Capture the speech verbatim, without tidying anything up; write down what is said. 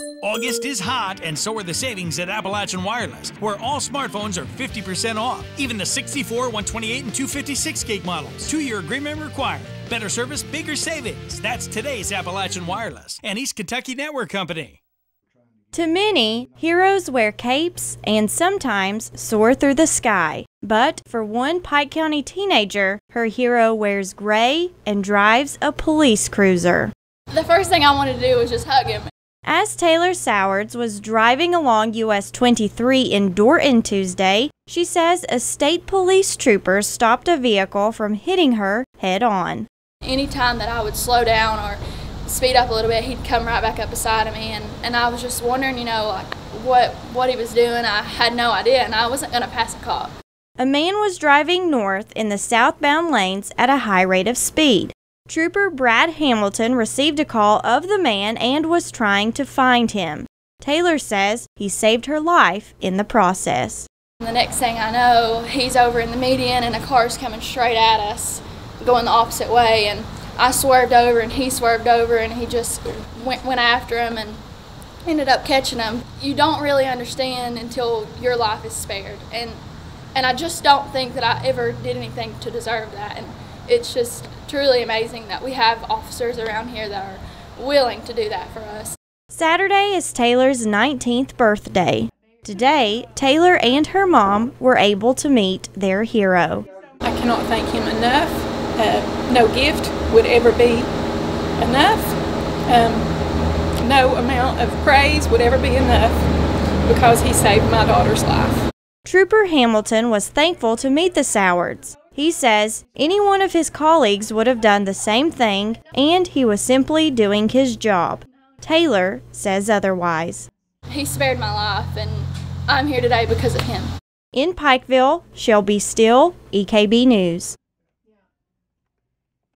August is hot, and so are the savings at Appalachian Wireless, where all smartphones are fifty percent off. Even the sixty-four, one twenty-eight, and two fifty-six gig models. Two-year agreement required. Better service, bigger savings. That's today's Appalachian Wireless and East Kentucky Network Company. To many, heroes wear capes and sometimes soar through the sky. But for one Pike County teenager, her hero wears gray and drives a police cruiser. The first thing I wanted to do was just hug him. As Taylor Sowards was driving along U S twenty-three in Dorton Tuesday, she says a state police trooper stopped a vehicle from hitting her head-on. Anytime that I would slow down or speed up a little bit, he'd come right back up beside of me, and, and I was just wondering, you know, like what, what he was doing. I had no idea, and I wasn't going to pass a cop. A man was driving north in the southbound lanes at a high rate of speed. Trooper Brad Hamilton received a call of the man and was trying to find him. Taylor says he saved her life in the process. The next thing I know, he's over in the median and a car's coming straight at us, going the opposite way, and I swerved over and he swerved over and he just went, went after him and ended up catching him. You don't really understand until your life is spared, and and I just don't think that I ever did anything to deserve that. And it's just truly amazing that we have officers around here that are willing to do that for us. Saturday is Taylor's nineteenth birthday. Today, Taylor and her mom were able to meet their hero. I cannot thank him enough. Uh, no gift would ever be enough. Um, no amount of praise would ever be enough because he saved my daughter's life. Trooper Hamilton was thankful to meet the Sowards. He says any one of his colleagues would have done the same thing, and he was simply doing his job. Taylor says otherwise. He spared my life, and I'm here today because of him. In Pikeville, Shelby Still, E K B News.